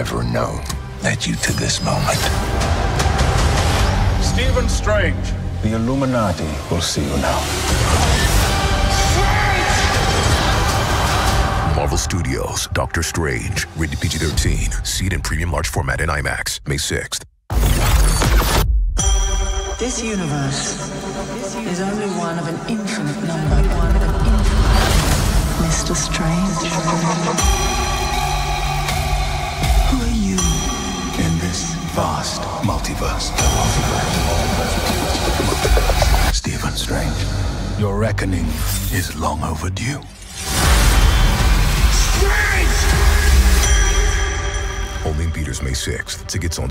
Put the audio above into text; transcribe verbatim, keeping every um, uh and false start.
ever known led you to this moment. Stephen Strange. The Illuminati will see you now. Marvel Studios, Doctor Strange, rated P G thirteen. See it in premium large format in IMAX, May sixth. This universe is only one of an infinite number. One of an infinite. Mister Strange. Who are you? In this vast multiverse. Stephen Strange, your reckoning is long overdue. Only in theaters May sixth. Tickets on